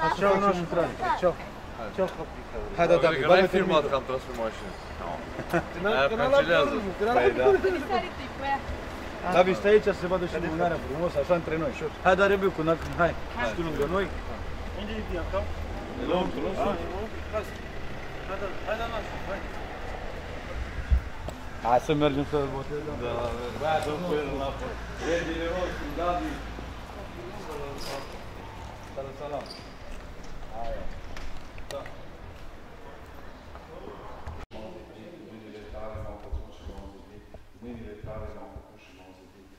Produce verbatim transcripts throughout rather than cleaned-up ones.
Ciao, nașul trage. Ciao. Ciao. Hai, da, da, Că n-ai filmat că am tras pe mașină. Aia cancelează. Păi da. Davi, stai aici să se vadă și lumânarea frumos, așa între noi. Hai, dar Rebiu, cu nac, hai, tu lângă noi. Unde e Bianca? E lăuntru, nu? Hai, da, hai, da, nașul, hai. Hai să mergem să-l botezăm. Da, băia, dăm cu el înapoi. Regele nostru, Davi. Salam, salam. Aia. Da. Mâinile tale m-au făcut și m-au zidit. Mâinile tale m-au făcut și m-au zidit.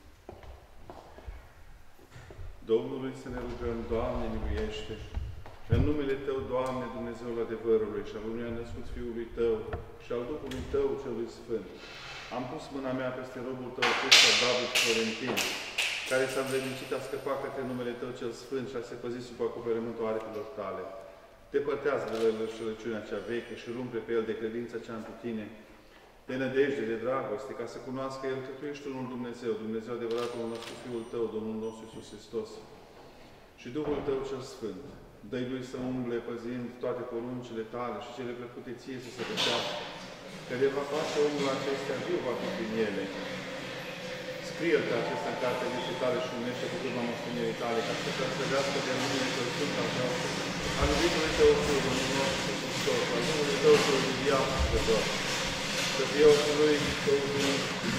Domnului să ne rugăm, Doamne, miluiește! În numele Tău, Doamne, Dumnezeul adevărului și al unui a născut Fiului Tău și al Duhului Tău celui Sfânt, am pus mâna mea peste robul Tău acesta, David Florentin, care s-a învrednicit a scăpa către numele Tău cel Sfânt și a se păzi sub acoperământul aripilor Tale. Depărtează de la înșelăciunea cea veche și rumpe pe el de credința cea întru Tine, de nădejde, de dragoste, ca să cunoască El că Tu ești unul Dumnezeu, Dumnezeu adevăratul nostru, Fiul Tău, Domnul nostru Iisus Hristos, și Duhul Tău cel Sfânt. Dă-i Lui să umble păzind toate poruncile Tale și cele plăcute Ție să se găsească, că de va face omul acestea, viu va fi prin ele. Scrie-l pe acesta în cartea vieții Tale și unește cu turma moștenirii Tale, ca să te slăvească de numele Tău Sfânt al Tău, al iubitului Tău Fiul, Domnul nostru Iisus Hristos, al numele Tău Fiul iubiat de Tău, să fie ochii Lui Tău Dumnezeu,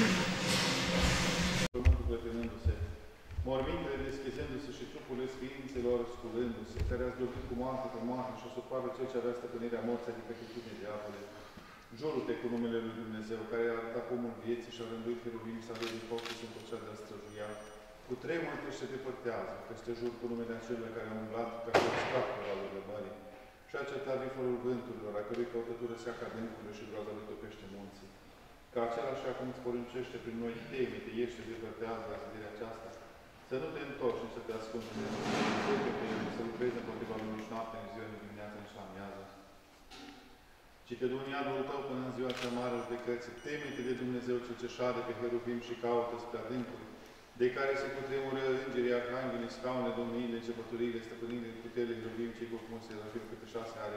pământul clătinându-se, mormintele deschizându-se și trupurile sființelor sculându-se, care ați dobit cu moarte pe moarte și supravă cel ce avea stăpânirea morții, adică chitune diavole. Jurul-te cu numele Lui Dumnezeu, care a arătat pomul vieții și a rânduit heruvim să avem din foc și să încurcea de a străjuia. Cu tremur și se depărtează, peste jur cu numele acelea care au umblat ca să scap pe valurile mării. Și a certat riforul vânturilor, a cărui căutătură se aca adâncurile și groaza lui topește munții. Ca acela și acum îți poruncește prin noi, teme-te, ieși și depărtează la zidirea aceasta. Să nu te întorci, nici să te ascunzi de Dumnezeu, să lucrezi împotriva lui nici noapte, nici ziua, nici dimineața, nici la amiază. Ci te du în iadul tău până în ziua cea mare judecății. Teme-te de Dumnezeu cel ce șade pe heruvim și caută spre adâncuri, de care se cutremură îngerii, arhanghelii, scaune, domniile, începăturile, stăpânile, puterile, heruvim, cei cu frumuții, la fiul câte șase are,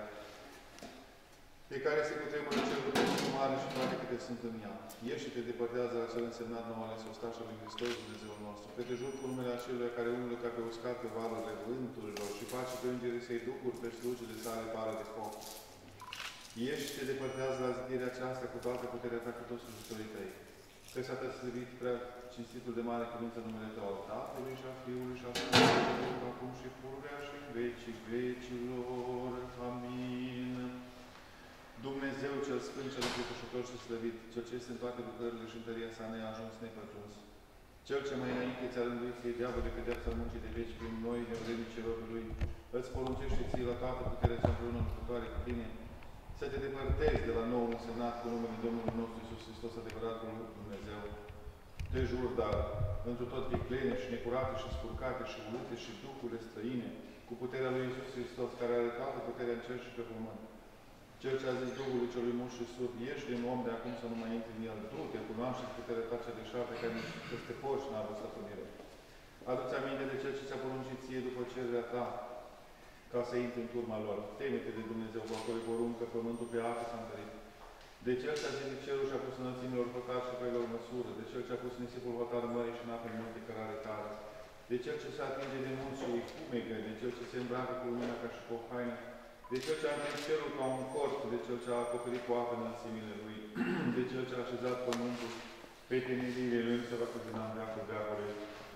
de care se cutremură cel cu mare și toate câte sunt în ea. Ieși și te depărtează la cel însemnat nou ales ostaș al lui Hristos, Dumnezeul nostru, că te jur cu numele acelui care umblă ca pe uscat pe valurile vânturilor și face pe îngerii să-i ducuri pe slujile sale pară de foc. Ieși și te depărtează la zidirea aceasta cu toată puterea ta, cu toți slujitorii tăi. Că s-a tăslăvit prea cinstitul de mare cuvânță numele Tău al Tatălui și a Fiului și a Sfântului, acum și pururea și în vecii vecilor. Amin. Dumnezeu cel Sfânt, cel Înfricoșător și slăvit, Cel ce este în toate lucrările și întăria sa neajuns, nepătruns, Cel ce mai înainte ți-a rânduit să-i deavă de pedeapsa muncii de veci prin noi, nevrednici robii Lui, îți poruncește ție la toată puterea cea împreună lucrătoare cu tine, să te depărtezi de la noul însemnat cu numele Domnului nostru Iisus Hristos, adevăratul Dumnezeu. Te jur, dar, întru tot viclene și necurate și spurcate și urâte și duhurile străine, cu puterea lui Iisus Hristos, care are toată puterea în cer și pe pământ. Cel ce a zis Duhului celui mult și surd, ieși din om de acum să nu mai intri în el, du-te, cunoaște puterea ta cea de șarpe, care peste porci n-a avut stăpânire. Adu-ți aminte de cel ce ți-a poruncit ție după cererea ta, ca să intri în turma lor. Teme-te de Dumnezeu, cu acolo poruncă, pământul pe apă s-a întărit. De cel ce a zis cerul și a pus înălțimilor păcat și pe lor măsură, de cel ce a pus nisipul vătar mării și n-apă în multe cărare tare, de cel ce se atinge de munți și îi fumegă, de cel ce se îmbracă cu lumina ca și cu o haină, de cel ce a întins cerul ca un cort, de cel ce a acoperit cu apă înălțimile lui, de cel ce a așezat pământul pe teneriile lui să facă din ambeacul veacului,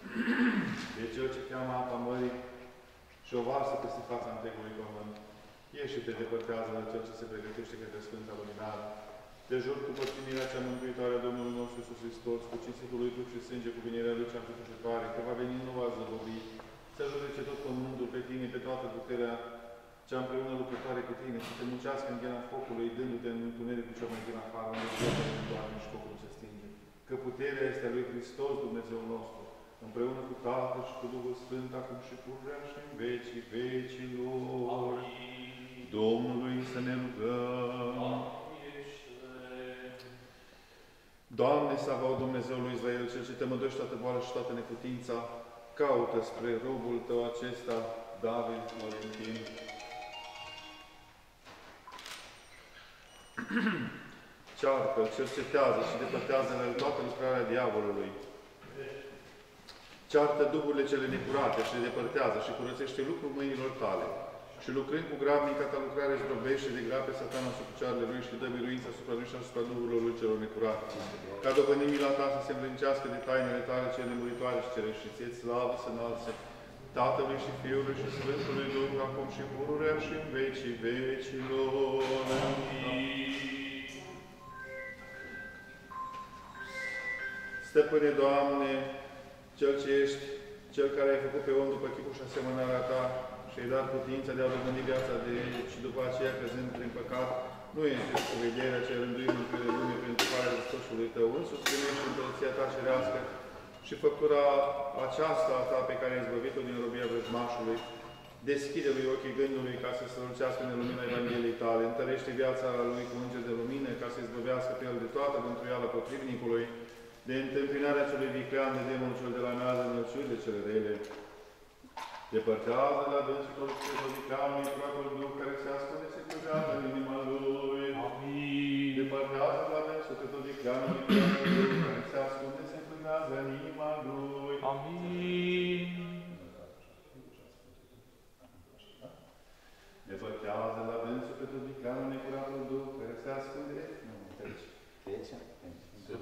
de cel ce cheamă apa mării și o varsă peste fața întregului pământ. Ieși și te depărtează la cel ce se pregătește către Sfânta Luminare. Te jur cu pățimirea cea mântuitoare a Domnului nostru Iisus Hristos, cu cinstitul lui trup și sânge, cu venirea lui cea înfricoșătoare, că va veni nu va zăbovi, să judece tot pământul pe tine, pe toată puterea cea împreună lucrătoare cu tine, să te muncească în ghena focului, dându-te în întunericul cel mai din afară, unde viața nu doarme și focul se stinge. Că puterea este a lui Hristos, Dumnezeu nostru, împreună cu Tatăl și cu Duhul Sfânt, acum și pururea și în vecii vecilor. Domnului să ne rugăm. Doamne, Savaot, Dumnezeul lui Israel, Cel ce te mântuiești toată boala și toată neputința, caută spre robul Tău acesta, David Florentin, ceartă, cercetează și depărtează în el toată lucrarea diavolului. Ceartă duhurile cele necurate și le depărtează și curățește lucrul mâinilor tale. Și lucrând cu grabnica ta lucrare zdrobește de grape satana sub picioarele lui și dă biruință asupra lui și asupra duhurilor lui celor necurate. Ca după mila ta să se îmblâncească de tainele tale cele nemuritoare și cele și ție slavă să înalțe Tatălui și Fiului și Sfântului Duh, acum și pururea și în vecii vecilor. Amin. Stăpâne, Doamne, Cel ce ești, Cel care ai făcut pe om după chipul și asemănarea Ta și ai dat putința de a rămâni viața de ei și după aceea, crezând prin păcat, nu este spovederea ce rânduim în plină lume prin tuparea Hristoșului Tău, însuți primești împărăția Ta cerească și făptura aceasta a Ta pe care ai izbăvit-o din robia vrăjmașului, deschide lui ochii gândului ca să strălucească în lumina Evangheliei Tale, întărește viața lui cu înger de lumină ca să izbăvească pe el de toată mântuiala potrivnicului, de întâmpinarea celui viclean de demonul cel de la înaltă înălțurile cele rele. Depărtează la dânsul tot celor vicleanului, curatul Duh care se ascunde, se cădează în inima lui. Amin. Depărtează la dânsul tot vicleanului, curatul Duh care se ascunde, se cădează în inima lui. Amin. Depărtează la dânsul tot vicleanului, curatul Duh care se ascunde. Nu, treci. Treci? Sus.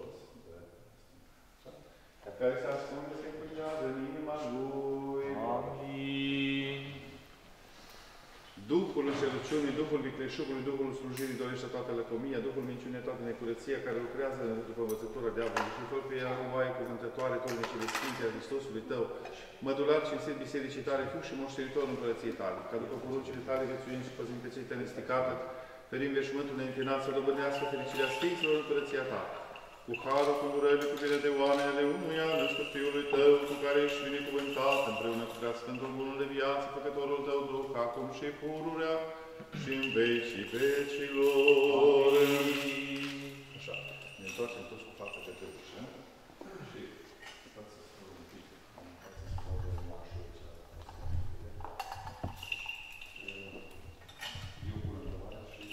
Care se ascunde, se încurcează în inima lui. Amin. Duhul înșelăciunii, Duhul vicleșugului, Duhul slujirii dorește toată lăcomia, Duhul minciunii, toată necurăția, care lucrează după învățătura diavolului și fă pe ea o oaie cuvântătoare, tornicele sfinte a Hristosului Tău, mădulat și înset bisericii Tale, fiu și moștenitor în împărăției Tale, ca după poruncile Tale viețuim și păzim pe cei Tăi nesticată, ferim veșmântul neîntinat să dobândească fericirea Sfinților în împărăția Ta. Cu harul, cu durere, cu bine de oamenele unuia, născut Fiului Tău, cu care ești binecuvântat, împreună cu prea Sfântul Bunul de viață, Făcătorul Tău Duh, acum și pururea și în vecii vecilor. Așa, ne întoarcem toți cu fața către ușă și față să spun un pic, față să spun un mașul ăsta. Eu cu întrebarea și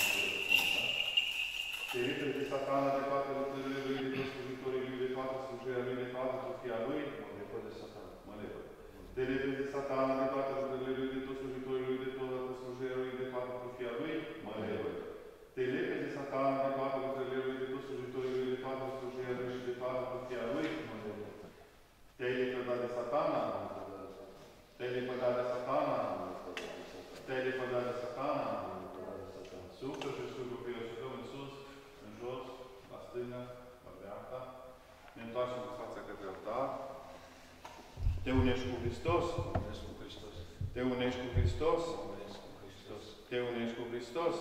te repede de satana de toate lucrurile lui, de toți slujitorii lui, de toată slujirea lui, de toată trofia lui. Mă lepă de satana. Mă lepă. Te repede de satana de toate lucrurile lui, de toți slujitorii lui, de toată slujirea lui, de toată trofia lui. Mă lepă. Te repede de satana de toate lucrurile lui, de toți slujitorii lui, de toată slujirea lui și de toată trofia lui. Mă lepă. Te-ai lepădat de satana? Te-ai lepădat de satana? Te-ai lepădat de satana? Suflă și suflă pe el și dăm în sus, în jos, la stânga, la dreapta. Ne întoarcem cu fața către altar. Te unești cu Hristos. Te unești cu Hristos. Te unești cu Hristos.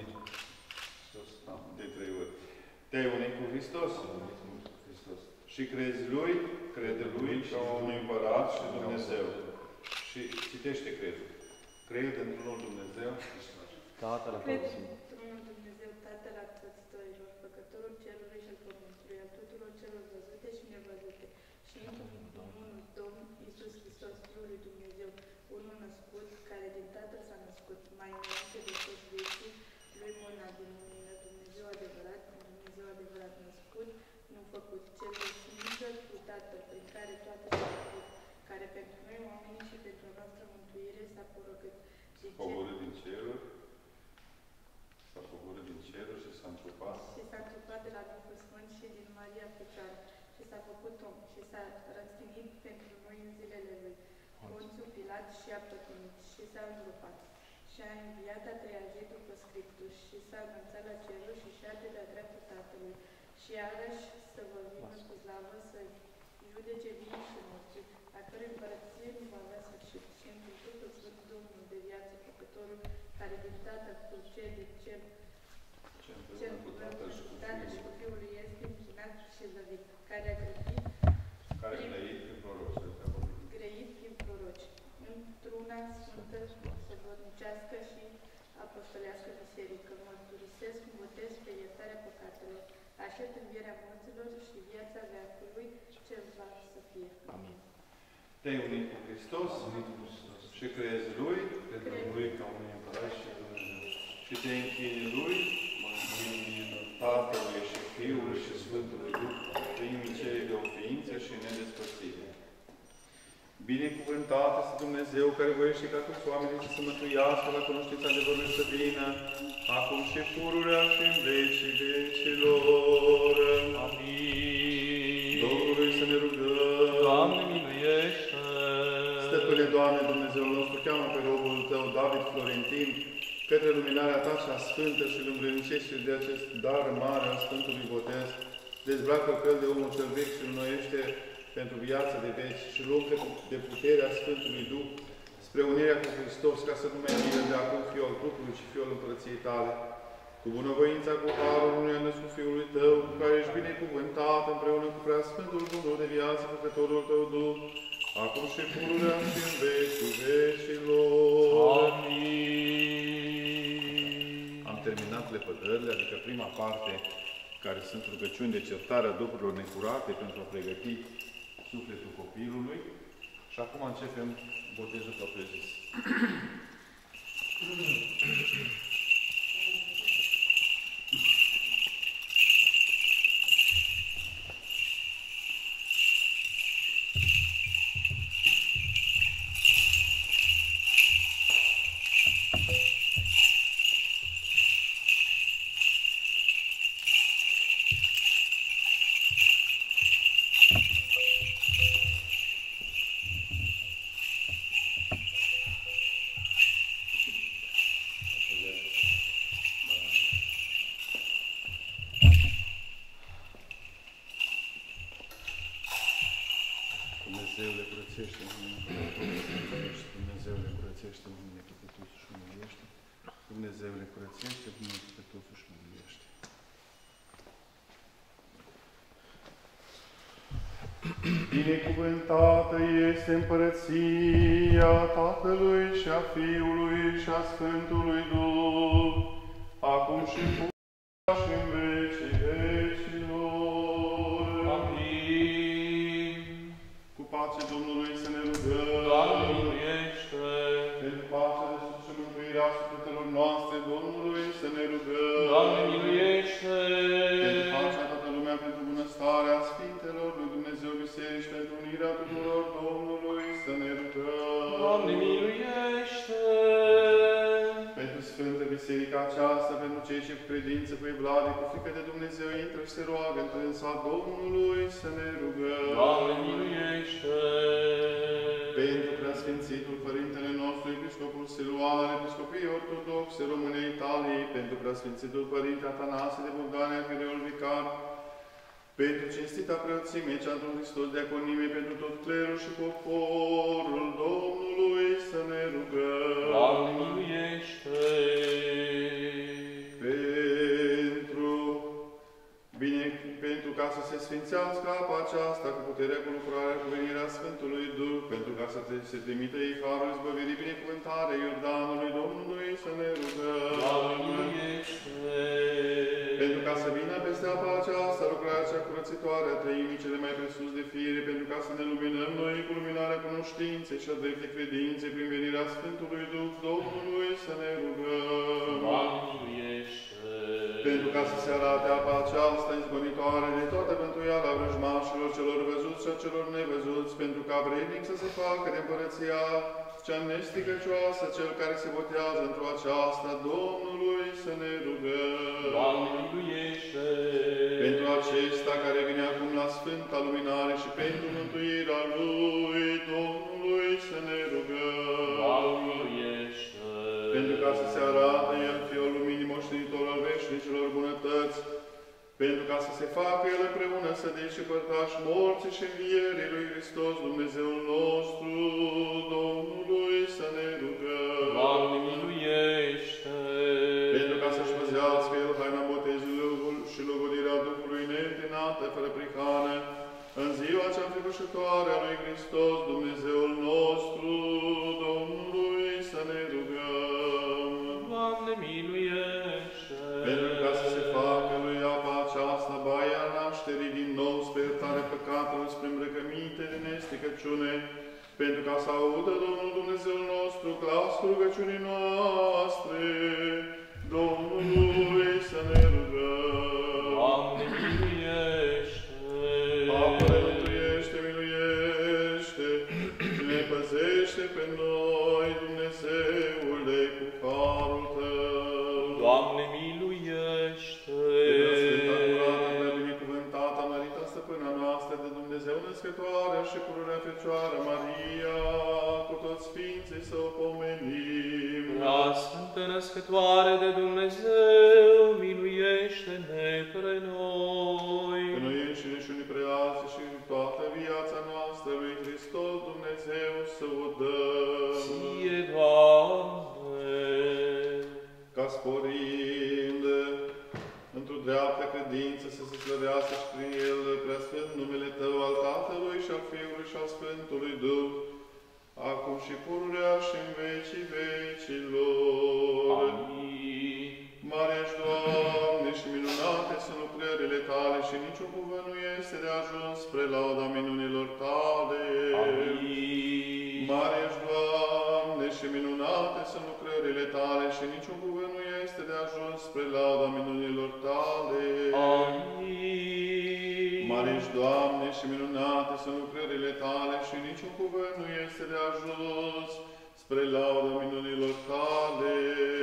De trei ori. Te unești cu Hristos. Și crezi Lui, crede Lui ca un împărat și Dumnezeu. Și citește crezul. Cred într-unul Dumnezeu. Tatăl Cred într-unul Dumnezeu, Tatăl Atotitorilor, Făcătorul cerului și al pământului, al tuturor celor văzute și nevăzute, și într-unul Domn Iisus Hristos, Fiul lui Dumnezeu, unul născut, care din Tatăl s-a născut, mai înainte de toți vecii, lui mâna din lumină, Dumnezeu adevărat, Dumnezeu adevărat născut, nu făcut, cel de singură cu Tatăl, prin care toate s-au făcut, care pentru noi oamenii și pentru a noastră mântuire s-a porocât. Coborât din ceruri, s-a coborât din ceruri și s-a întrupat. Și s-a întrupat de la Duhul Sfânt și din Maria Fecioară și s-a făcut om și s-a răstignit pentru noi în zilele lui. Ponțiu Pilat și a pătimit și s-a îngropat și a înviat a treia zi după Scriptus și s-a înălțat la cerul și șade de-a dreapta Tatălui și iarăși să vă vină cu slavă să judece vii și morții, a cărui împărăție nu va avea sfârșit și într totul Sfânt Domnul de viață, Făcătorul, care din Tatăl cu cel de cel cel cu Tatăl și cu Fiul lui este închinat și zăvit, care a grăbit care a grăit prin proroci, grăit prin proroci, într-una sfântă, săvădnicească și apostolească biserică, mărturisesc un botez pe iertarea păcatelor, aștept învierea morților și viața veacului cel va să fie. Amin. Te-ai unit cu Hristos și crezi Lui, Cred Lui ca un împărat și Dumnezeu. Și te închini Lui, Tatălui și Fiului și Sfântului Duh, primii cei de o ființă și nedespărțire. Binecuvântat este Dumnezeu care voiește ca toți oamenii să se mântuiască la cunoștința adevărului să vină, acum și pururea și în vecii vecilor. Amin. Domnului să ne rugăm. Doamne, miluiește! Stăpâne, Doamne, Dumnezeul nostru, cheamă pe robul Tău, David Florentin, către luminarea Ta cea sfântă și îl îmbrănicește de acest dar mare al Sfântului Botez. Dezbracă căl de omul cel vechi și înnoiește pentru viața de veci și lumple de puterea Sfântului Duh spre unirea cu Hristos, ca să nu mai fie de acum Fiul al trupului și Fiul al împărăției Tale. Cu bunăvoința, cu harul unui a născut Fiului Tău, cu care ești binecuvântat împreună cu Preasfântul Bunul de viață, Făcătorul Tău Duh, acum și pururea și în vecii vecilor. Amin. Am terminat lepădările, adică prima parte, care sunt rugăciuni de certare a duhurilor necurate pentru a pregăti sufletul copilului. Și acum începem botezul propriu-zis. Dumnezeule, curățește-mă, Dumnezeule, curățește-mă, mine că pe toți și umiliește. Dumnezeule, curățește-mă, mine că pe toți și umiliește. Binecuvântată este împărăția Tatălui și a Fiului și a Sfântului Duh, acum și pururea și în vecii vecilor. Amin. Cu pace Domnului să ne rugăm. Doamne, miluiește! Pentru pace de sus și mântuirea sufletelor noastre, Domnului să ne rugăm. Doamne, miluiește! Pentru pacea toată lumea, pentru bunăstarea Sfintelor lui Dumnezeu Biserici, pentru unirea tuturor, Domnului să ne rugăm. Doamne, miluiește! Pentru Sfântă Biserica aceasta, pentru cei ce cu credință, cu evlavie, cu frică de Dumnezeu intră și se roagă în trânsa Domnului să ne rugăm. Doamne, miluiește! Pentru Preasfințitul Părintele nostru, Episcopul Siluan, Episcopii Ortodoxe Românei Italiei, pentru Preasfințitul Părinte Atanase de Bulgaria, Fireul Vicar, pentru cinstita preoțime, cea într-un Hristos Diaconime, pentru tot clerul și poporul Domnului să ne rugăm. Doamne, miluiește! Pentru, bine, pentru ca să se sfințească apa aceasta cu puterea, cu lucrarea, cu venirea Sfântului Duh, pentru ca să se trimite ei harul izbăvirii, binecuvântare Iordanului Domnului să ne rugăm. Doamne, miluiește! Pentru ca să vină peste apa aceasta lucrarea cea curățitoare a trăimii cele mai presus de fire, pentru ca să ne luminăm noi cu luminarea cunoștinței și a dreptei credinței prin venirea Sfântului Duh Domnului să ne rugăm. Doamne, miluiește! Pentru ca să se arate apa aceasta izgonitoare de toată bântuiala vrăjmașilor celor văzuți și a celor nevăzuți, pentru ca vrednic să se facă de împărăția cea nesticăcioasă, cel care se botează într-o aceasta, Domnului să ne rugăm. Doamne, miluiește! Pentru acesta care vine acum la Sfânta Luminare și pentru mântuirea Lui, Domnului să ne rugăm. Doamne, miluiește! Pentru ca să se arate El, Fiul Luminii, moștenitor al veșnicilor bunătăți, pentru ca să se facă El împreună sădiți și părtași morții și învierii lui Hristos, Dumnezeul nostru, Domnului să ne rugăm. Doamne, miluiește! Pentru ca să-și păzească El haina botezului și logodirea Duhului neîntinată, fără prihană, în ziua cea înfricoșătoare a lui Hristos, Dumnezeul nostru, Domnului să ne rugăm. Doamne, miluiește! Pentru ca să se facă lui apa aceasta baia nașterii din nou spre iertarea păcatelor, spre îmbrăcăminte de nesticăciune, pentru ca să audă Domnul Dumnezeul nostru glasul rugăciunii noastre, Domnului să ne rugăm. noi, Dumnezeule, cu harul Tău. Doamne, miluiește! De Sfânta, curată, prea binecuvântată, mărită stăpâna noastră de Dumnezeu născătoarea și pururea Fecioară Maria, cu toți sfinții să o pomenim. Prea Sfântă Născătoare de Dumnezeu, miluiește-ne pre noi. Pe noi înșine și unii preați și toată viața noastră lui Hristos Dumnezeu să o dăm. Ție, Doamne! Ca sporind într-o dreaptă credință să se slăvească și prin El preasfânt numele Tău al Tatălui și al Fiului și al Sfântului Duh, acum și pururea și în vecii vecilor. Amin. Mare ești, Doamne, și minunate sunt lucrările Tale și niciun cuvânt nu este de ajuns spre lauda minunilor Tale. Amin. Mare ești, Doamne, și minunate sunt lucrările Tale și niciun cuvânt nu este de ajuns spre lauda minunilor Tale. Amin. Mare ești, Doamne, și minunate sunt lucrările Tale și niciun cuvânt nu este de ajuns spre lauda minunilor Tale.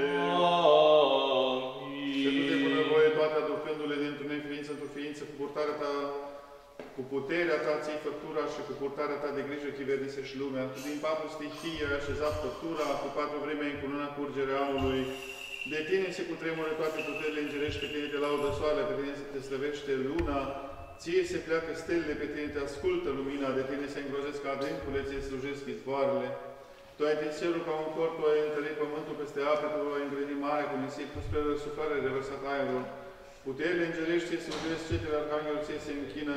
Amin. Că Tu de bunăvoie toate aducându-le dintr-o neființă într-o ființă cu purtarea Ta, cu puterea Ta ții făptura și cu purtarea Ta de grijă chivernisești lumea. Tu din patru stihii ai așezat făptura, cu patru vreme ai încununat curgerea anului. De Tine se cutremură toate puterile îngerești, pe Tine te laudă soarele, pe Tine se te slăvește luna. Ție se pleacă stelele, pe Tine te ascultă lumina, de Tine se îngrozesc adâncurile, Ție slujesc izvoarele. Tu ai întins cerul ca un corp, Tu ai întărit pământul peste ape, Tu ai îngrădit mare cu nisip, Tu spre răsuflare revărsat aerul. Puterile îngerești Ție slujesc, cetele arhanghelul Ție se închină.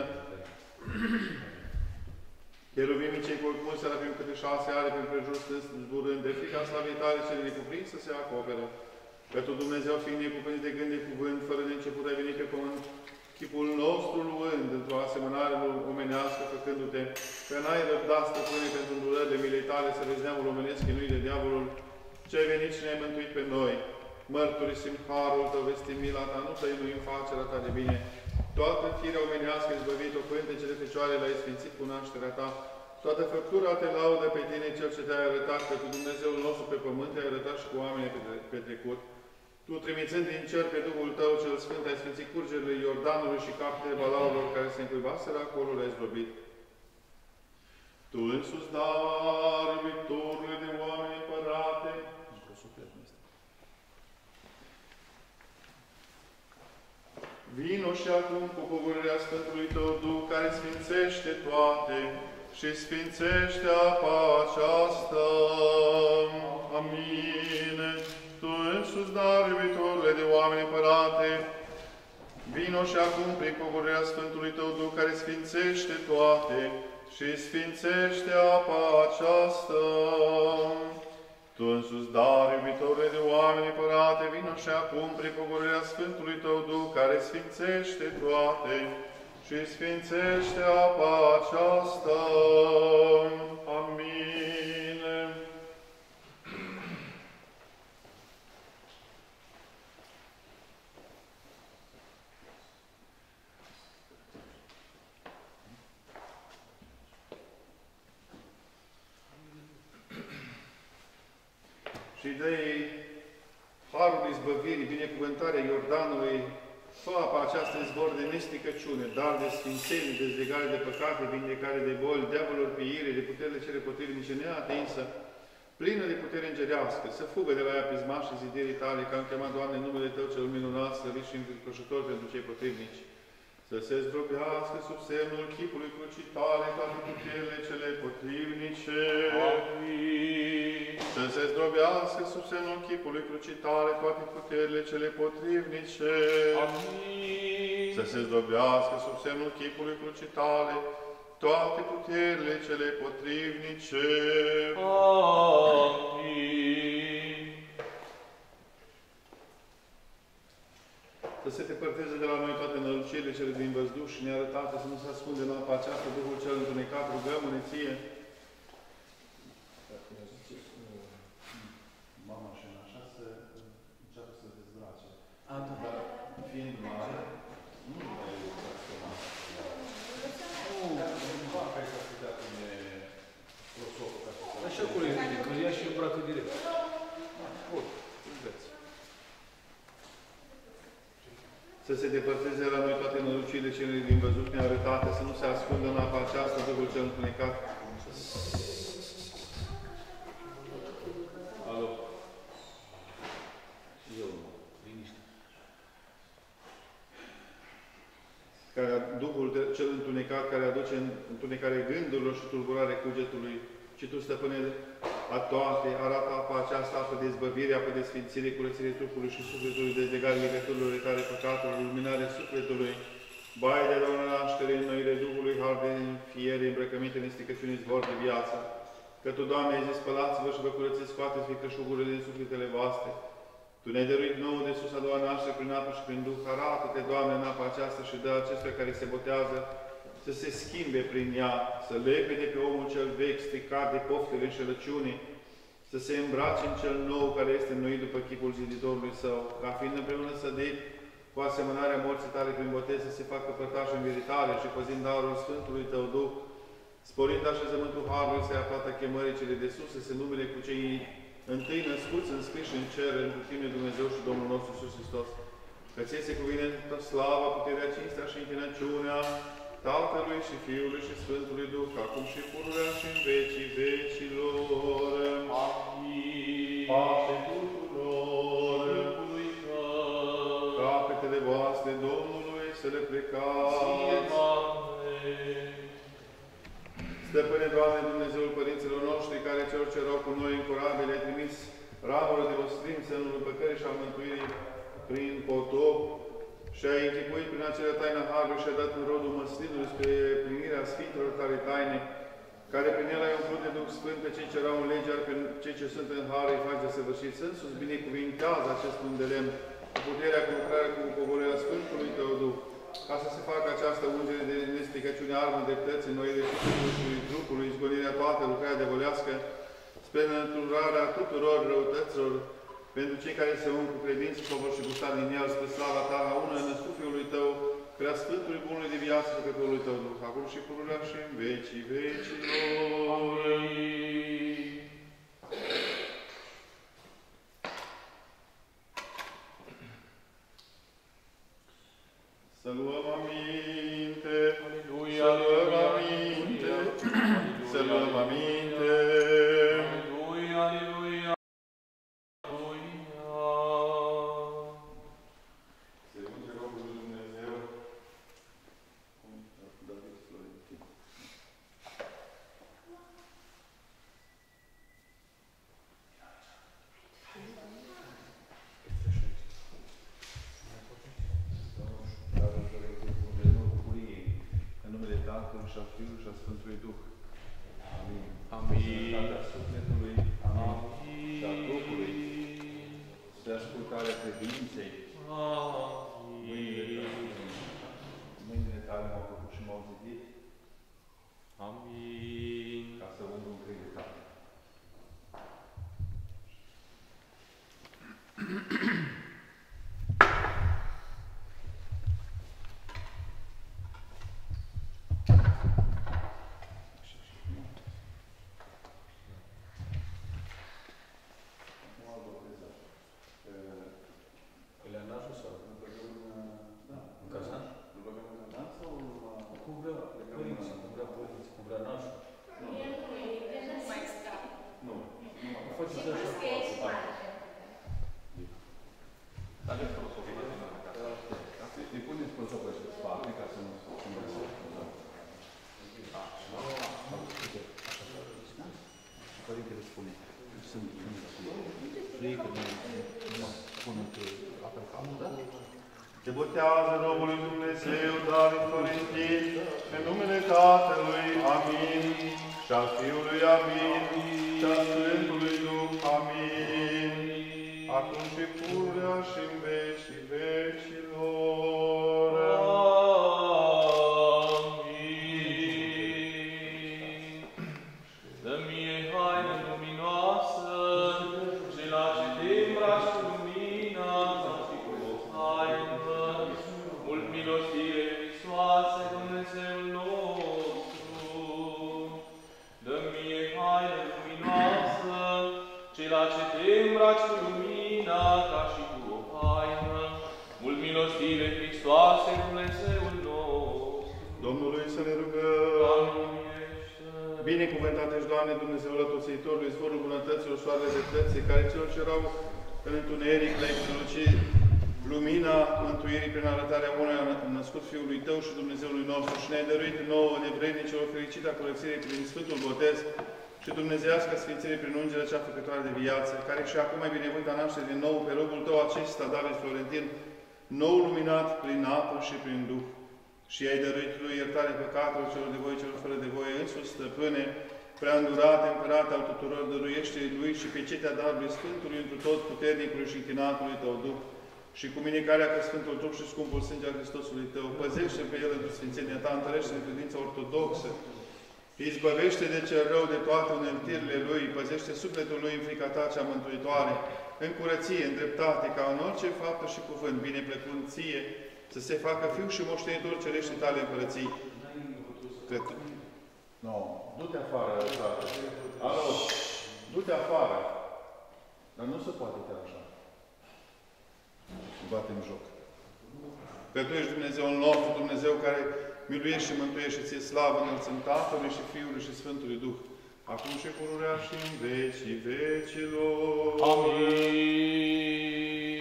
Cheruvimii cei cu mulți serafim câte șase are prin prejur stâns zburând, de frica slavei Tale cele necuprins să se acoperă. Că Tu, Dumnezeu, fiind necuprins de gând de cuvânt, fără de început ai venit pe pământ, chipul nostru luând într-o asemănare omenească, făcându-te, că n-ai răbdat, stăpâne, pentru îndurările milei Tale, să vezi neamul omenesc chinuit de diavolul, ce ai venit și ne-ai mântuit pe noi. Mărturisim harul Tău, vestim mila Ta, nu tăinuim facerea Ta de bine. Toată firea omenească izbăvit-o, pântecele Fecioare l-ai sfințit cu nașterea Ta. Toată făptura Te laudă pe Tine, Cel ce Te-ai arătat, că Tu, Dumnezeul nostru pe pământ, Te-ai arătat și cu oamenii petrecut. Tu, trimițând din cer pe Duhul Tău cel Sfânt, ai sfințit curgerile Iordanului și capetele balaurilor care se încuibaseră acolo, le-ai zdrobit. Tu însuți, dar, iubitorule de oameni împărate, vino și acum cu pogorârea Sfântului Tău Duh, care sfințește toate și sfințește apa aceasta. Amin. Tu însuți, dar, iubitorule de oameni împărate, vino și acum prin pogorârea Sfântului Tău Duh, care sfințește toate și sfințește apa aceasta. Tu însuți, dar, iubitorule de oameni împărate, vino și acum prin pogorârea Sfântului Tău Duh, care sfințește toate și sfințește apa aceasta. Amin. Și dă-i harul izbăvirii, binecuvântarea Iordanului, fă apa aceasta izvor de nesticăciune, dar de sfințenie, dezlegare de păcate, vindecare de boli, diavolul piire, de puterile cele potrivnice neatinsă, plină de putere îngerească, să fugă de la ea pismași și ziderii Tale, că am chemat, Doamne, în numele Tău cel minunat, slăvit și înfricoșător pentru cei potrivnici. Să se zdrobească sub semnul chipului crucii Tale toate puterile cele potrivnice. Amin. Să se zdrobească sub semnul chipului crucii Tale toate puterile cele potrivnice. Amin. Să se zdrobească sub semnul chipului crucii Tale toate puterile cele potrivnice. Amin. Să se depărteze de la noi toate înălcirile cele din văzduh și nearătate, să nu se ascunde în apa aceasta Duhul cel întunecat, rugăm-ne Ție. Mama și așa să înceapă să dezbrace. Dar fiind mare, nu mai e să mare. Nu, nu, nu, ca să putea pune prosopul ca să se... Așa cum e, că ea și joacă direct. Bun, înveți. Să se depărteze la noi toate năluciile cele din văzut nearătate, să nu se ascundă în apa aceasta Duhul cel întunecat. Alo. Eu, liniște. Care, Duhul cel întunecat care aduce întunecare gândurilor și tulburare cugetului, ci Tu, Stăpâne, a toate, arată apa aceasta, apă de izbăvire, apă de sfințire, curățire trupului și sufletului, dezlegare legăturilor, tale păcatului, luminare sufletului, baie de la naștere, înnoire Duhului, har de fiere, îmbrăcăminte, nestricăciune, izvor de viață. Că Tu, Doamne, ai zis, spălați-vă și vă curățiți, scoateți vicășugurile din sufletele voastre. Tu ne-ai dăruit nouă de sus a doua naștere prin apă și prin Duh. Arată-te, Doamne, în apa aceasta și dă acestora care se botează să se schimbe prin ea, să lepe de pe omul cel vechi, stricat de poftele înșelăciunii, să se îmbrace în cel nou care este înnoit după chipul ziditorului său, ca fiind împreună sădit cu asemănarea morții tale prin botez, să se facă părtași în veritare și păzind darul Sfântului Tău Duh, sporind așezământul Harului să ia plata chemării cele de sus, să se numele cu cei întâi născuți, înscriși în cer, întru Tine, Dumnezeu și Domnul nostru Iisus Hristos. Că Ție se cuvine slava, puterea, cinstea și închinăciunea Tatălui și Fiului și Sfântului Duh, acum și pururea și în vecii vecilor. Amin. Pace tuturor. Capetele voastre Domnului să le plecați. Ție, Doamne. Stăpâne, Doamne, Dumnezeul Părinților noștri, care celor ce erau cu noi în corabie le-ai trimis ramurile de rostrim, semnul împăcării și a mântuirii prin potop, și ai închipuit prin acelea taină Harului și ai dat în rodul măslinului spre plinirea Sfintelor Tale taine, care prin el ai umplut de Duh Sfânt pe cei ce erau în lege, iar pe cei ce sunt în har îi faci de săvârșit. Însuți binecuvintează acest pământ de lemn cu puterea, cu lucrarea, cu coborârea Sfântului Tău Duh, ca să se facă această ungere de nestricăciune, armă de dreptăți, înnoire sufletului și trupului, izgonirea toată, lucrarea diavolească, spre înlăturarea tuturor răutăților, pentru cei care se ung cu credință și vor și gusta din el spre slava Ta, la unul născut Fiului Tău, prea Sfântului Bunului de viață și Păcătorului Tău Duh, acum și pururea și în vecii vecilor. Amin. Să luăm aminte, să luăm aminte, să luăm aminte. Aleluia, aleluia. Tatălui și a Fiului și a Sfântului Duh. Amin. Amin. Sănătatea sufletului. Amin. Și a trupului. Spre ascultarea credinței. Amin. Mâinile Tale m-au făcut și m-au zidit. Amin. Ca să umblu în credința Tale. Te botează Domnului Dumnezeu, David Corintin, în numele Tatălui, amin, și al Fiului, amin, și al Sfântului Duh, amin, acum și pururea și în vecii vecilor. Amin. Dă-mi haină luminoasă și la ce te îmbraci cu lumina, mult milostire, Hristoase, Dumnezeul nostru. Dă-mi haină luminoasă, ce și la ce te îmbraci cu lumina ca și cu o haină, mult milostive Hristoase, Dumnezeul nostru. Domnului să ne rugăm. Binecuvântat ești, Doamne, Dumnezeul Atotțitorului, izvorul bunătăților, soarele dreptății, care celor ce erau în întuneric le-ai strălucit lumina mântuirii prin arătarea unuia născut Fiului Tău și Dumnezeului nostru și ne-ai dăruit nouă nevrednicilor fericita curățirii prin Sfântul Botez și dumnezeiasca sfințire prin ungerea cea făcătoare de viață, care și acum ai binevânt a naște din nou pe robul Tău acesta, David Florentin, nou luminat prin apă și prin Duh. Și ai dăruit lui iertare păcatelor celor de voie, celor fără de voie, însuși stăpâne, prea îndurate, împărate al tuturor, dăruiește lui și pe cetea darului Sfântului întru tot puternicului și închinatului Tău Duh. Și cu mine care că Sfântul Trup și scumpul sânge al Hristosului Tău, păzește pe el într-o sfințenia Ta, întărește în credința ortodoxă, izbăvește de cel rău de toate uneltirile lui, păzește sufletul lui în frica Ta cea mântuitoare, în curăție, în dreptate, ca în orice faptă și cuvânt, bineplăcând Ție, să se facă fiu și moștenitor cerește Tale împărății. Cred. No, du-te afară, frate. Alo, du-te afară. Dar nu se poate te așa. Bate în joc. Că Tu ești Dumnezeul nostru, Dumnezeu care miluiește și mântuiește, Ție slavă înălțăm Tatălui și Fiului și Sfântului Duh, acum și pururea și în vecii vecilor. Amin.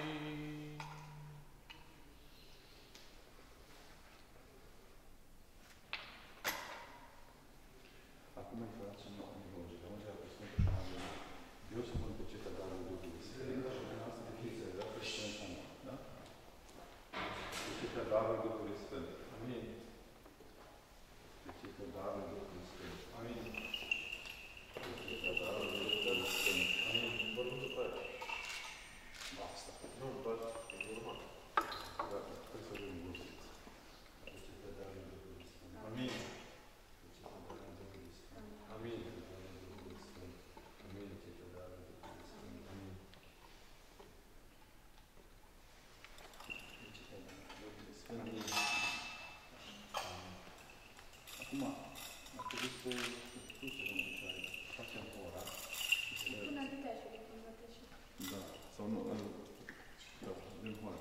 Acum îi facem o nevoie, că unde a Sfântul și Amin. Eu să mă împăcetă darul Duhului Sfânt și în asta de fiecare dată și în comă, da? Împăcetă darul Duhului Sfânt. Amin. Împăcetă darul Duhului Sfânt. Amin. Împăcetă darul Duhului Sfânt. Amin. Vorbim după aia. Basta. Nu, după aia. E normal. Da, trebuie să vedem gursiți. Împăcetă darul Duhului Sfânt. Amin. Amin. Amin. Acum, ar trebui să ducem în picioare, facem ora. Până atâtea și de cum văd și. Da, sau nu, da, din hoară.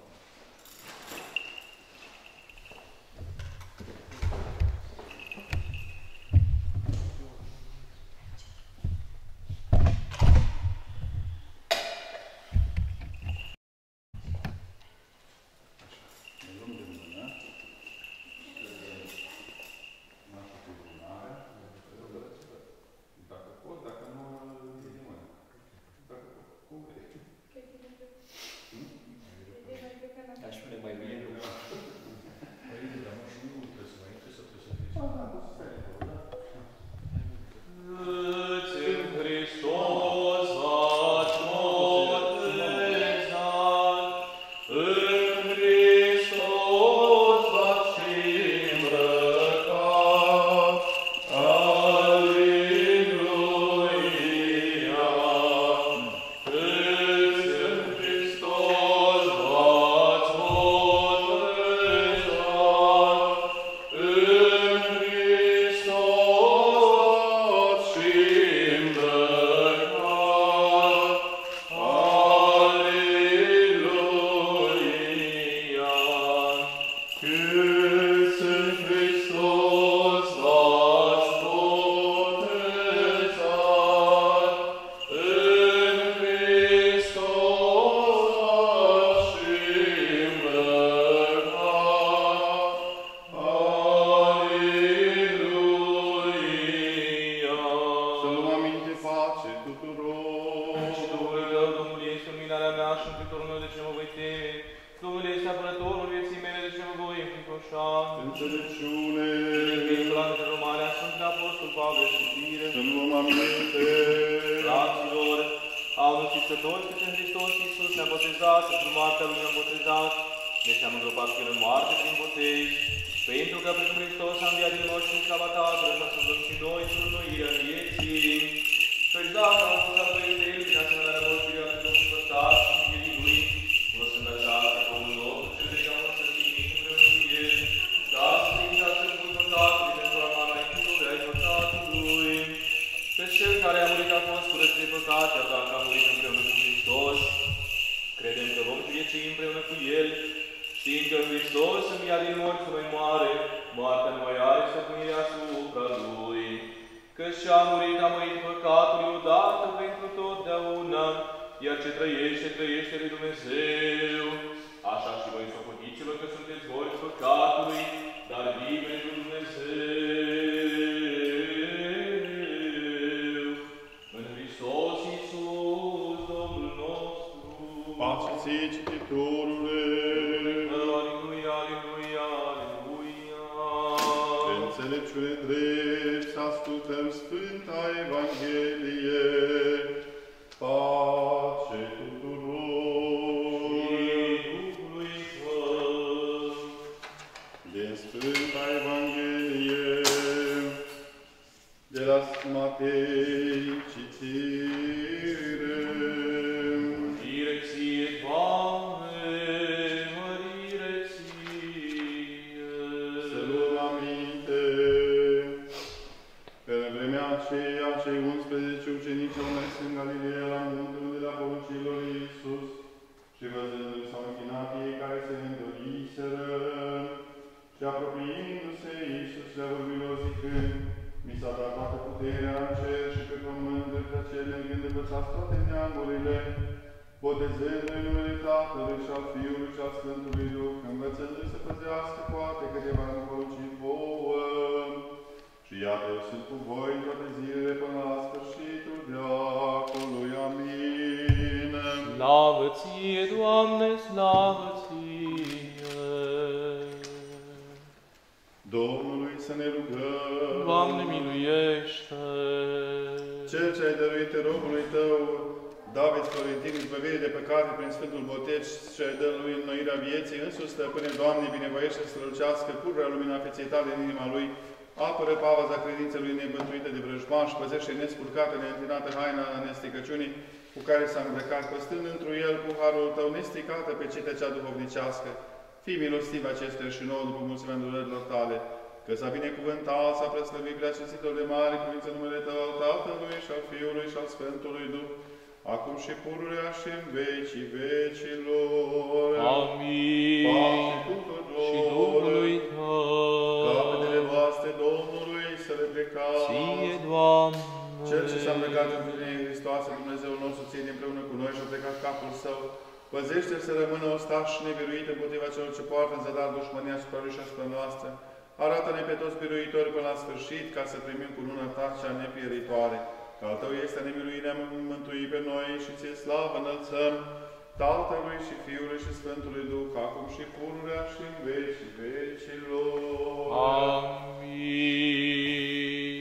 Pe cel care a murit a fost curățit de păcate, a dat cu El, știind că în Hristos învia din morți nu mai moare, moartea nu mai are stăpânirea asupra Lui. Că și-a murit, a murit păcatului odată pentru totdeauna, iar ce trăiește, trăiește lui Dumnezeu. Așa și voi socotiți-vă că sunteți morți păcatului, dar vii pentru Dumnezeu. În Hristos Iisus, Domnul nostru. Pace ție, cititorule! Aleluia, aleluia, aleluia! Pe înțelepciune drept să ascultăm Sfânta Evanghelie. Pace tuturor! Duhului Tău! Din Sfânta Evanghelie de la Matei citire. Direcție, Doamne, mărire Ție! Să luăm aminte. Pe vremea aceea, cei unsprezece ucenici au mers în Galileea la munte unde le-a poruncit lor Iisus și văzându-i s-au închinat ei care se îndoriseră. Și apropiindu-se, Iisus le-a vorbit lor zicând: Mi s-a dat toată puterea în cer și pe pământ, de aceea mergând învățați toate neamurile, botezându-i numele Tatălui și al Fiului și al Sfântului Duh, învățându-i să păzească toate câteva am poruncit vouă. Și iată, eu sunt cu voi în toate zilele până la sfârșitul veacului. Amin. Slavă Ție, Doamne, slavă Ție! Domnului să ne rugăm. Doamne, miluiește! Cel ce ai dăruit robului Tău, David Florentin, izbăvire de păcate prin Sfântul Botez și ai dă lui înnoirea vieții, însuși, Stăpâne, Doamne, binevoiește să strălucească pururea lumina feței Tale în inima lui, apără pavaza credinței lui nebântuită de vrăjmași, păzește nesculcată, neîntinată haina nesticăciunii cu care s-a îmbrăcat, păstând întru el cu harul Tău nestricată pe citea cea duhovnicească. Fii milostiv acestea și nouă după mulțimea îndurărilor Tale, că s-a binecuvântat, s-a preslăvit prea cinstitor de mare cuvință numele Tău al Tatălui și al Fiului și al Sfântului Duh, acum și pururea și în vecii vecilor. Amin. Pace tuturor. Și Duhului Tău. Capetele voastre Domnului să le plecați. Ție, Doamne. Cel ce s-a îmbrăcat în plinire Hristoasă, Dumnezeul nostru, ține împreună cu noi și a plecat capul Său. Păzește să rămână ostaș și nebiruit împotriva celor ce poartă în zadar dușmânia asupra lui și asupra noastră. Arată-ne pe toți biruitori până la sfârșit, ca să primim cu luna Ta cea nepieritoare. Că al Tău este a ne birui, ne-a mântui pe noi și Ție slavă înălțăm, Tatălui și Fiului și Sfântului Duh, acum și pururea și în vecii vecilor. Amin.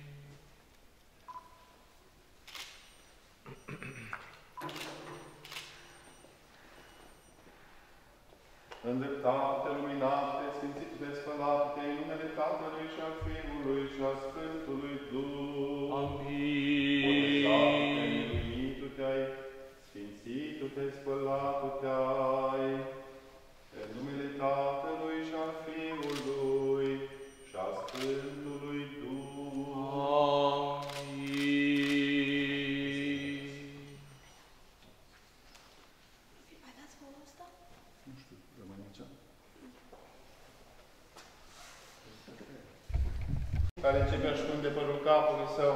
Îndreptate, luminate, sfințite, spălate, în numele Tatălui și al Fiului și al Sfântului Duh. Amin. Botezate, miluitu-te-ai, sfințitu-te, spălatu-te-ai, în numele Tatălui și al Fiului și al Sfântului Duh. Amin. Mai dați voul ăsta? Nu știu, rămâne aici. Care începe așteptând de părul capului său.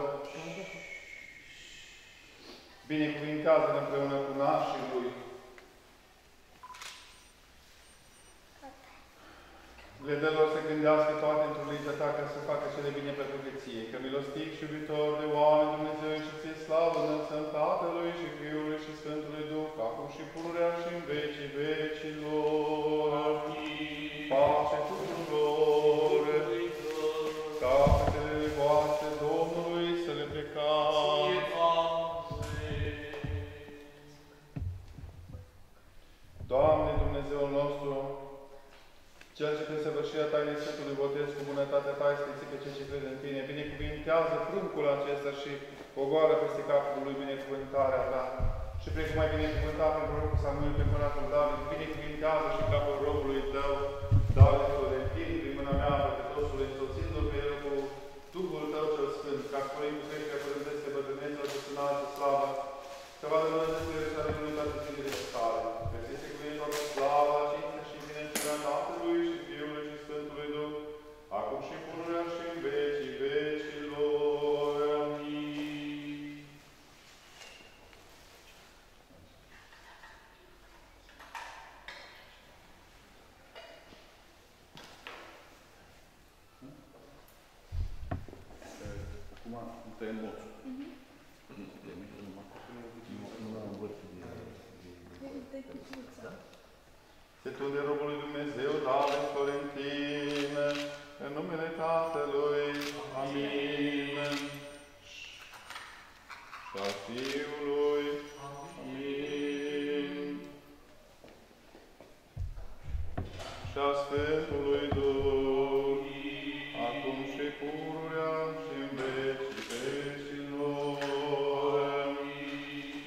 Binecuvintează-l împreună cu nașii lui. Le dă lor să gândească toate într-o legea Ta ca să facă cele bine plăcute Ție. Că milostiv și iubitor de oameni Dumnezeu și Ție slavă înălțăm Tatălui și Fiului și Sfântului Duh, acum și pururea și în vecii vecilor. Amin. Pace tuturor. Capetele voastre Domnului să le plecați. Ție, Doamne. Doamne, Dumnezeul nostru, Cel ce prin săvârșirea Tainei Sfântului Botez cu bunătatea Ta ai sfințit pe cei ce cred în Tine, binecuvintează pruncul acesta și pogoară peste capul lui binecuvântarea Ta. Și precum ai binecuvântat pe prorocul Samuel pe împăratul David, binecuvintează și capul robului Tău, David Florentin, prin mâna mea, pe totul, însoțindu-l pe el cu Duhul Tău cel Sfânt, ca sporim cu creșterea părântește bătrâneților de sânare și slavă, să vadă Dumnezeul și să rămână toate zilele tale. Că ți este cuvântul slava, cinstea și binecuvântarea Tatălui și Fiului și Sfântului Duh, acum și pururea și în vecii vecilor. Amin. Acum nu tăiem moțul. Te tu de robul lui Dumnezeu, David Florentin, în numele Tatălui, amin. Și a Fiului, amin. Și a Sfântului Duh, acum și pururea și în vecii vecilor, amin.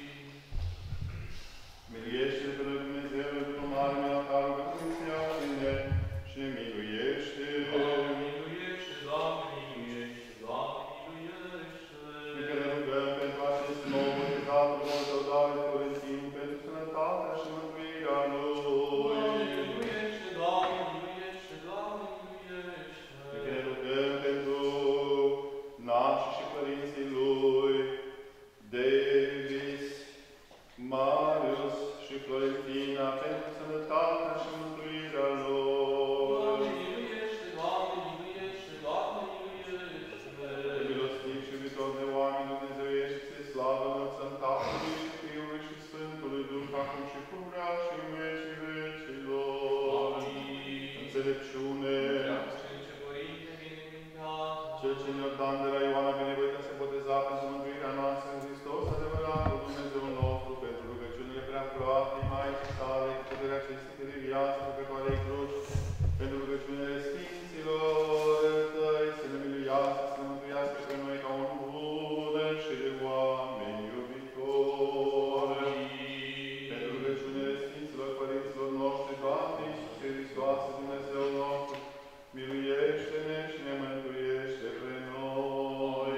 Miliește pe lui Dumnezeu, după mare mea, ca rugăciunea tine și miluiește. Doamne, miluiește, Doamne, miluiește, Doamne, miluiește. Încă ne rugăm pentru acest nou mâncatul nostru, David Florentin, pentru sănătatea și mântuirea lui. Doamne, miluiește, Doamne, miluiește, Doamne, miluiește. Încă ne rugăm pentru nașii și părinții lui, Davis, Marius și Florentina, pentru sănătatea și mântuirea lor. Doamne, miluiește, Doamne, miluiește, Doamne, miluiește. De milostiv și iubitor de oameni, Dumnezeu ești, ți-e slavă, înălțăm Tatălui și Fiului și Sfântului Duh, acum și pururea și în vecii vecilor. Amin. Înțelepciune. Sfinte Părinte, binecuvintează. Cel ce ne-a dat de la Ioana binevoită se boteza pentru mântuirea noastră în Hristos, adevăratul Dumnezeu nostru, pentru rugăciunile preacurate, Maicii sale, cu puterea cinstite de viață, rugătoarei cruci, pentru rugăciunile Sfinților tăi, să ne miluiască, să ne mântuiască pe noi ca un bun și de oameni iubitori. Pentru rugăciunile Sfinților Părinților noștri, Doamne Iisuse Hristoase, Dumnezeu nostru, miluiește-ne și ne mântuiește pe noi.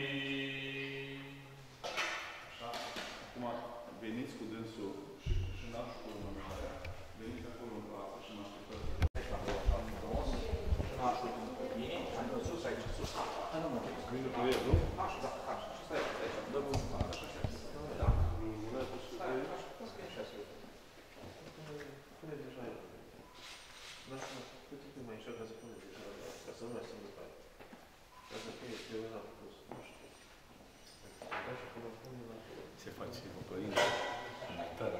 Așa, acum veniți cu dânsul și, și nașul cu următoarea, veniți acolo în față și mă așteptați. Nașul după mine, am dat sus aici, sus. Da, nu mă duc. Vine cu el, nu? Așa, da, așa. Și stai aici, dăm un pat, așa, așa. Da. Stai, așa, așa, așa. Pune deja el. Nu știu, câte timp mai încercă să pune deja, ca să nu mai sunt după aia. Ca să fie de un alt pus, nu știu. Așa până pune la... Ce face o părinte? Tara.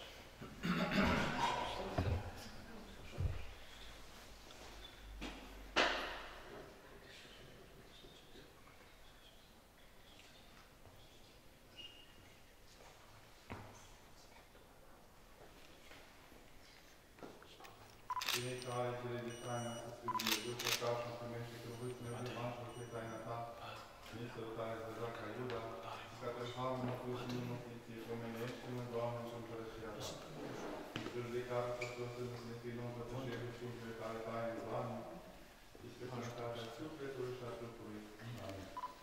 Cine care cele de taina să se Dumnezeu, păcașul, primește că vârți meu de manșul pe taina ta, nici sărutare să zacă Iuda, ca te harul mă pus în mântiție, pomenește-mă, Doamne, și împărăția ta. Judecată să toți să ne înclinăm pe toate rugăciunile care taine, Doamne, și spre sănătatea sufletului și a trupului. Amin.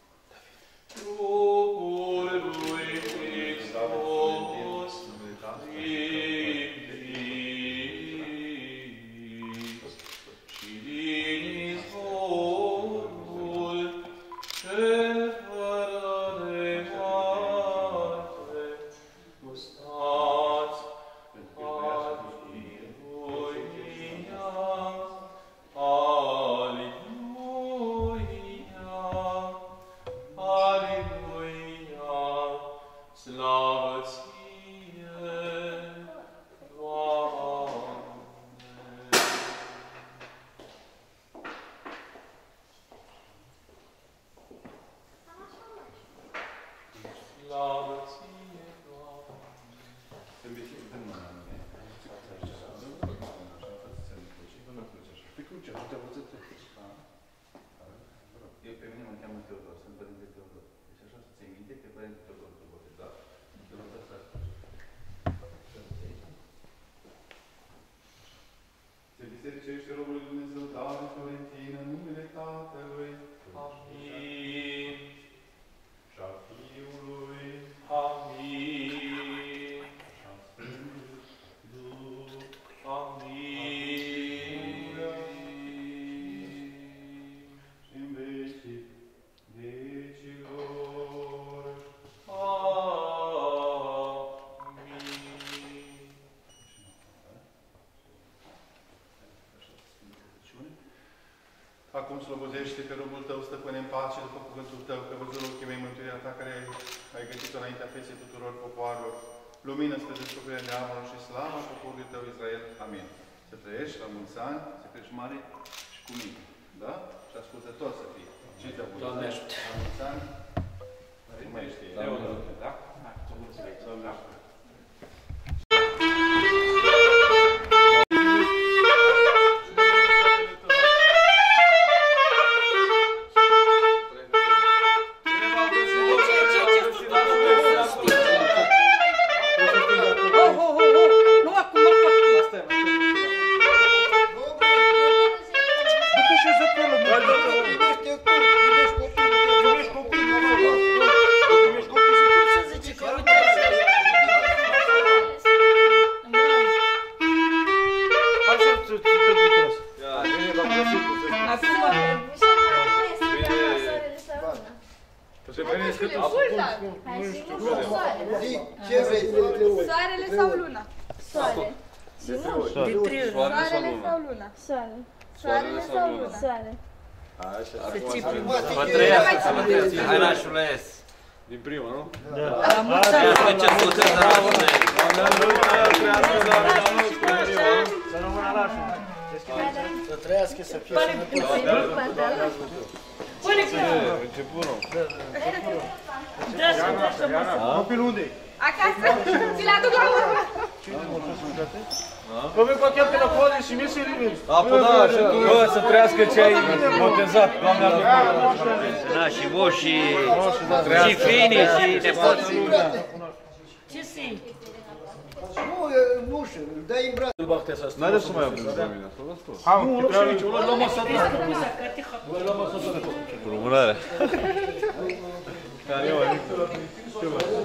Trupul lui Hristos, și din izvorul cel fără de moarte, Acum slobozește pe robul tău, stăpâne în pace după cuvântul tău, că văzut ochii mei mântuirea ta care ai găsit-o înaintea feței tuturor popoarelor. Lumină spre descoperirea neamurilor și slava poporului tău Israel. Amin. Să trăiești la mulți ani, să crești mare și cu mine. Da? Și ascultător să fii. Ce te-a putut? Doamne ajută! La mulți ani. Nu mai știi. Da? Mulțumesc. Doamne ajută. Soarele sau luna? Soare. Soare. Soarele sau luna? Soare. Soarele sau luna? Soare. Vă trăiască, să vă trăiască. Hai, nașule. Din prima, nu? Da. Ce soluție de la urmă. Să rămână lașul. Să trăiască, să fie sănătos. Început, copilul unde-i? Acasă? Ți-l aduc la urmă? Vă vei pachet pe la coade și mie să-i limit. Apă, da, și tu, bă, să trăiască ce ai botezat, Doamne ajută. Da, și voi, și și finii, și nepoții. Ce simți? Nu, nu știu, îl dai în braț. N-are să mai avem de mine, asta las tot. Nu, nu știu nici, ăla la masa ta. Ăla la masa ta. Rumânarea. Care e,